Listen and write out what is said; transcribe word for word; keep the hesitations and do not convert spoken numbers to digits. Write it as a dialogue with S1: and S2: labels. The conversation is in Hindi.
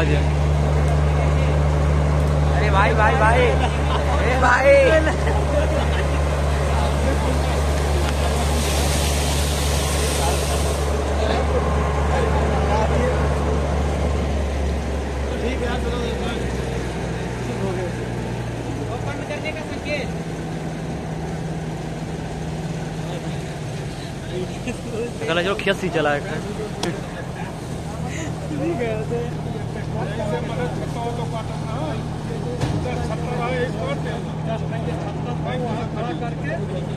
S1: आवाज है।
S2: अरे भाई भाई भाई अरे भाई
S1: ठीक है चलो
S2: बंद करने का संकेत।
S1: चला जो खियासी चला है
S3: खड़ा करके